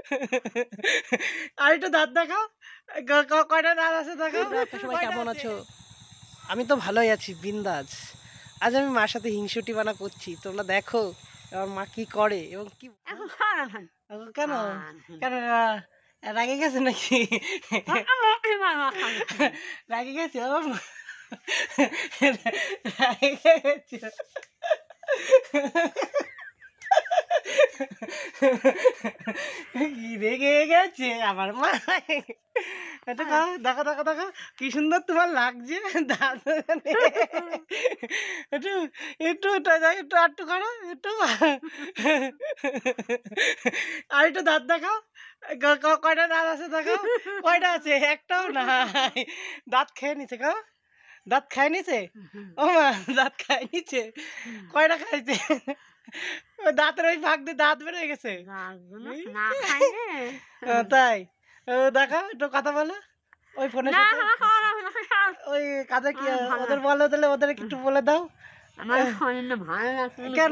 আর একটু দাঁত দেখাও, কয়টা দাঁত আছে দেখাও। সবাই কেমন আছো? আমি তো ভালোই আছি, বিন্দাস। আজ আমি মার সাথে হিংসুটি বানা করছি, তোমরা দেখো আমার মা কি করে এবং কি। কেন কেন রাগে গেছে নাকি? রাগে গেছে রেগে গেছে আমার মা। দেখো দেখো দেখো দেখো কি সুন্দর তোমার লাগছে দাঁত। একটু একটু একটু আটটু করো একটু, আর একটু দাঁত দেখাও, কয়টা দাঁত আছে দেখাও। কয়টা আছে? একটাও নাই। দাঁত খেয়ে নিছে গো, দাঁত খাই নিছে। ও মা দাঁত খাই নিছে, কয়টা খাইছে? দাঁতের ওই ভাগ দিয়ে দাঁত বেরিয়ে গেছে। তাই দেখা একটু কথা বলো ওই ফোনে, ওই কাজে কি ওদের বলো, তাহলে ওদের একটু বলে দাও। কেন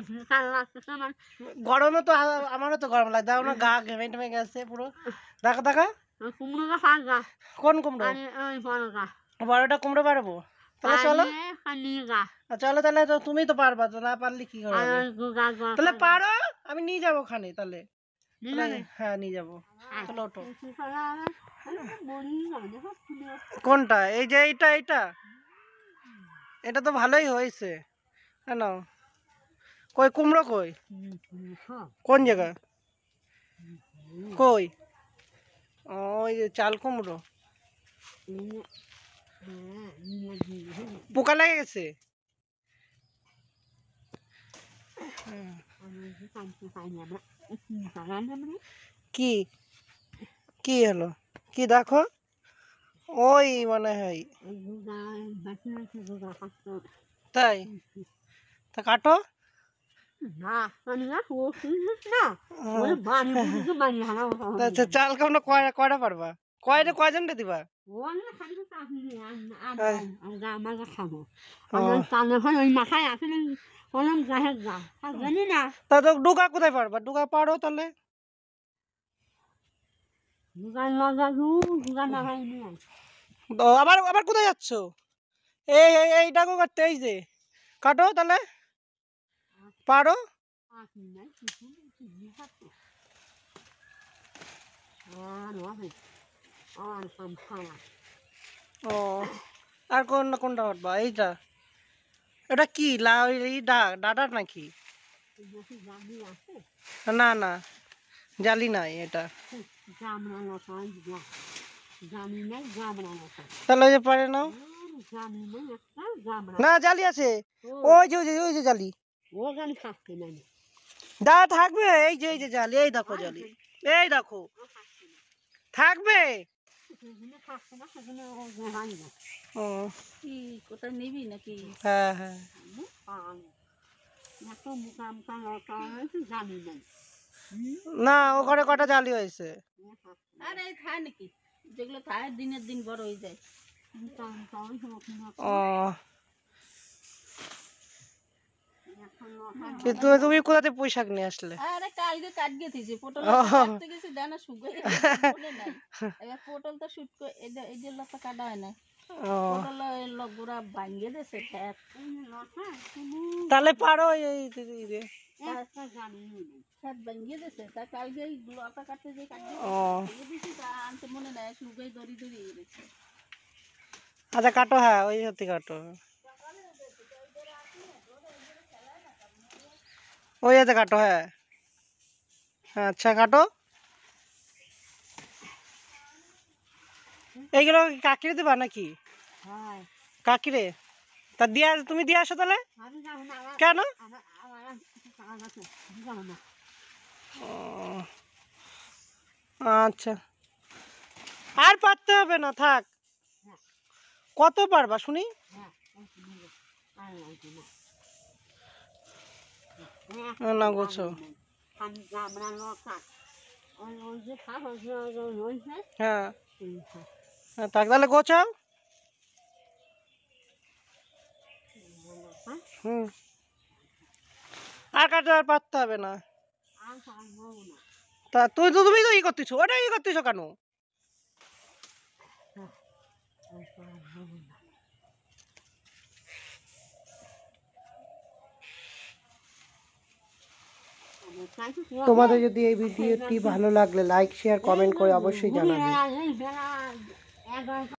গরমে তো আমারও তো গরম লাগে, আমার গা ঘেমে টেমে গেছে পুরো। দেখা দেখা কোন কুমড়ো? বড়টা কুমড়ো পারবো তাহলে চলো, চলো তাহলে তুমি তো পারবা, তো না পারলে কি করবে? তাহলে পারো, আমি নিয়ে যাবো ওখানে তাহলে। হ্যাঁ নিয়ে যাবো, চলো ওঠো। কোনটা? এই যে এইটা, এইটা এটা তো ভালোই হয়েছে। কেন কই কুমড়ো কই? কোন জায়গা কই? ওই যে চাল কুমড়ো। পোকা লেগে গেছে। কি কি হলো কি দেখো? ওই মনে হয় তাই, তা কাটো। চাল কুমড়ো কয়টা পারবা? কয়জনটা দিবা? তা তো ডুগা কোথায় পারবা? ডুগা পারো তাহলে। আবার আবার কোথায় যাচ্ছ? এই এই ডাকো কাটতে, এই যে কাটো তাহলে পারো। ও আর কোনটা পারবা? এইটা, এটা কি ডাডার নাকি? না না জালি নাই এটা, তাহলে ওই যে পারে না, না জালি আছে। ওই যে ওই যে জালি দা থাকবে, এই যে জালি, এই দেখো জালি, এই দেখো থাকবে। কোথায় নিবি নাকি? হ্যাঁ হ্যাঁ না ওখানে কটা জালি হয়েছে। আরে খায় নাকি, যেগুলো খায় দিনের দিন বড় হয়ে যায়। ও কিন্তু তুমি কোথাতে পুঁই শাক নিয়ে আসলে? আরে কালকে কাট গেছে পটল কাটতে গেছি, দানা শুকিয়ে পড়ে নাই। এবার পটল তো শুট করে এই যে লতা কাটা হয় না, পটল গুড়া ভাঙিয়ে দিয়েছে। তাহলে পারো এই দিদি ভাঙিয়ে দিয়েছে, তা কালকে লতা কাটতে যে কাটতে তা আনতে মনে নাই, শুকিয়ে দড়ি দড়ি গেছে। আচ্ছা কাটো, হ্যাঁ ওই হাতে কাটো, ওই হাতে কাটো। হ্যাঁ আচ্ছা কাটো। এইগুলো কাকিরে দিবা নাকি? কাকিরে তা দিয়া, তুমি দিয়ে আসো তাহলে। কেন? আচ্ছা আর পারতে হবে না, থাক। কত পারবা শুনি? না গোছো, হ্যাঁ থাক তাহলে গোছাও। আর কাটতে আর পারতে হবে না, তা তুমি তো ই করতেছো, ওটা ই করতেছো কেন? তোমাদের যদি এই ভিডিওটি ভালো লাগলে লাইক শেয়ার কমেন্ট করে অবশ্যই জানাবে।